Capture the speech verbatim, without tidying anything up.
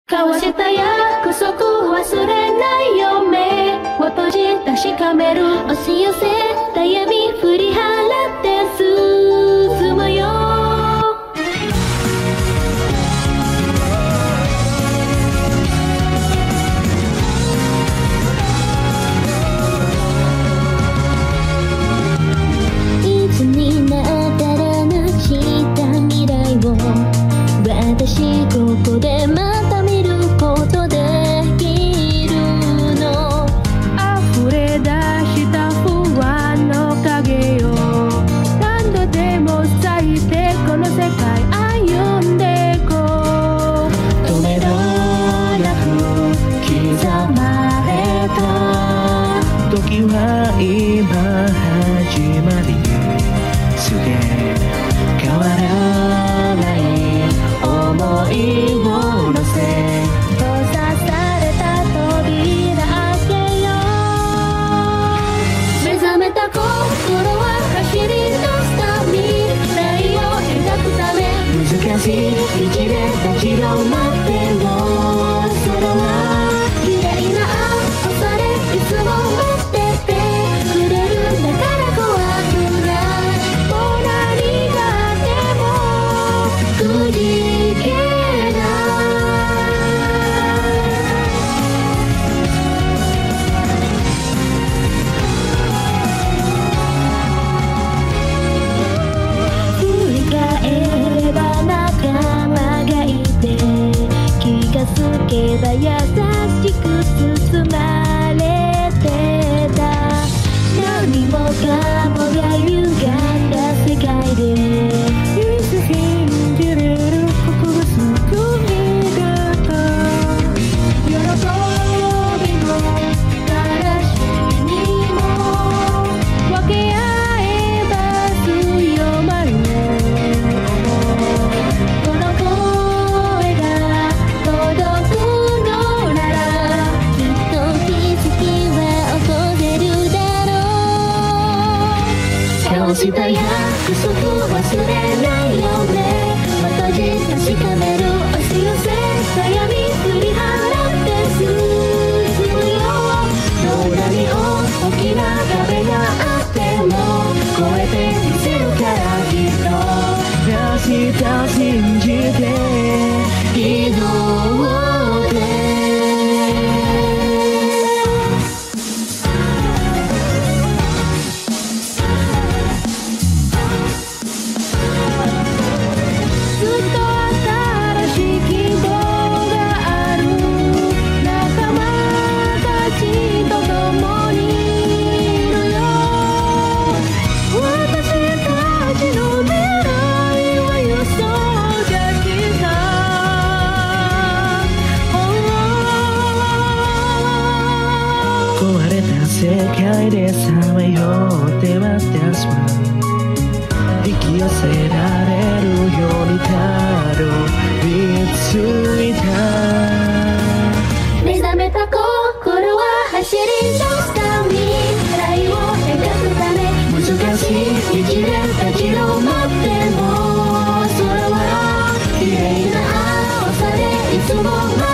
交わした約束忘れないよ。目を閉じ確かめる。押し寄せた闇振り払って進むよ。いつになったらなくした未来を私ここでまた見ることできるの。溢れ出した不安の影よ。何度でも咲いてこの世界歩んでこう。止めどなく刻まれた時は今始まりすげ変わらない想いを乗せ閉ざされた扉開けよう。目覚めた心は走り出した未来を描くため難しい道で立ち止まっても空は綺麗な青さでいつも待っててくれる。だから怖くないもう何があってもくじけつけば優しく包まれてた。何もかもが歪んだ世界でいつ信じれるここが救いだった。喜びも悲しみも分け合えば強まる。この声が届くのならきっと奇跡は起こせるだろう。交わした約束忘れないよね。またじ確かめる。押し寄せた闇振り払って進むよ。どんなに大きな壁があっても越えてみせるからきっと。 明日信じて移動でずっと新しい希望がある。仲間たちと共にいるよ。私たちの未来は予想じゃきた。 壊れた世界でさまよって私は引き寄せられるようにたどり着いた。 目覚めた心は走り出した未来を描くため難しい道で立ち止まっても空は綺麗な青さでいつも